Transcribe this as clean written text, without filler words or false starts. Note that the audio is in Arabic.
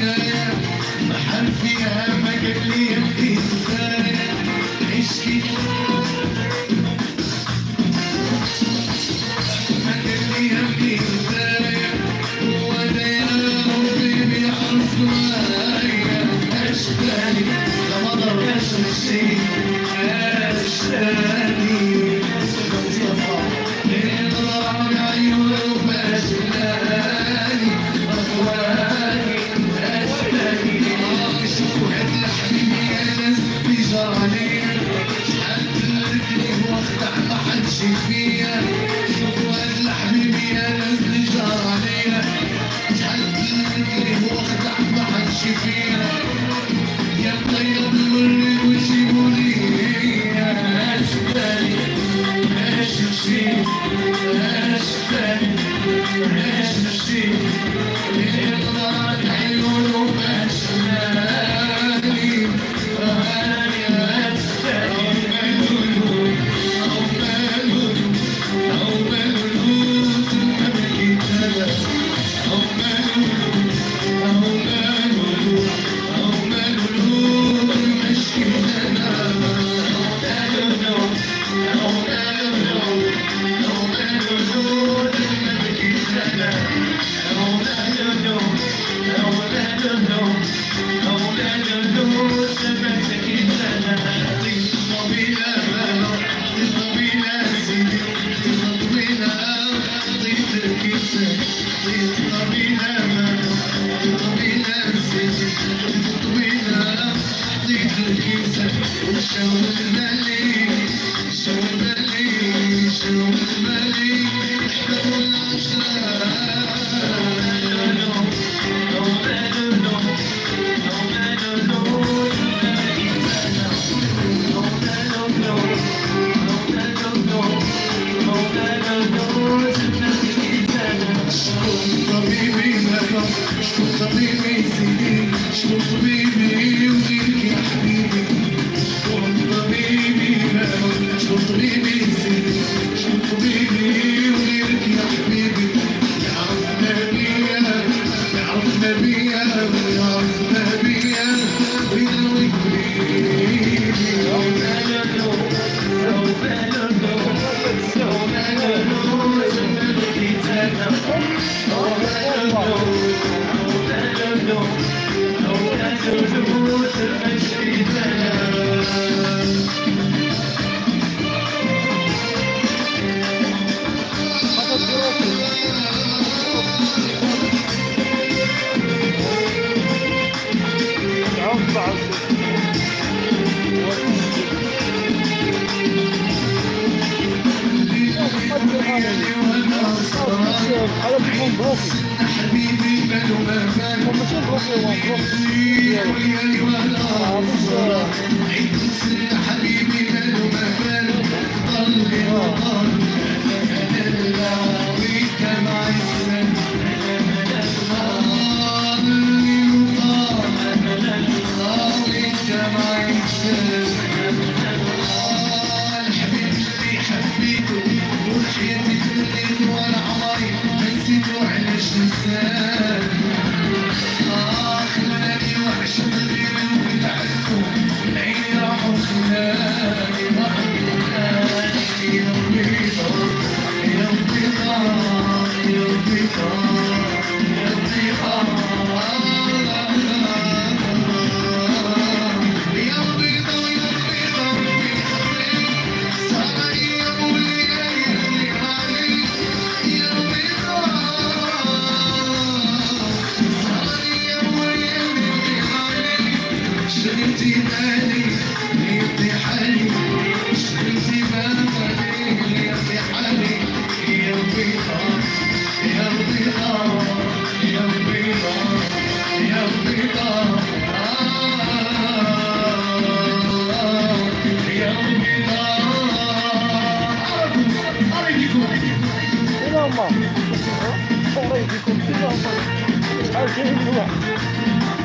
حكاية محل فيها ما قال لي يبكي كفاية عشقي ما قال لي يبكي كفاية وانا يا ربي بيعرف معايا اشتاني لا مضر اشتاني مصطفى يضرب عيونه وباشلاني اخواني اشتاني شوفوا هاد الحبيبي يا ناس بيجرالي شحال دلتني واخدع ما حدش فيا شوفوا هاد الحبيبي يا ناس بيجرالي شحال دلتني واخدع ما حدش فيا يا طيب الوري وجيبولي اشتاني اشتاني اشتاني اشتاني يضرب عيونه باشلاني حبيبي ماله ما بال عيد السنة حبيبي ماله ما بال ضل وضل انا اللاويك مع السن ضلي وطال اللاويك مع السن الحبيب اللي حبيته وحياتي تمنيت وانا عمري ما نسيتو علاش نساني خلاني وحشة غير وكنت عارفو العين راحو خلاني يا بيضا يا بيضا يا بيضا يا بيضا شغلتي بالي يبدي حالي شغلتي بالي يبدي حالي يا بيضا يا بيضا يا بيضا يا بيضا يا بيضا أريدكم إلى الله أريدكم إلى الله شحال كاين الواحد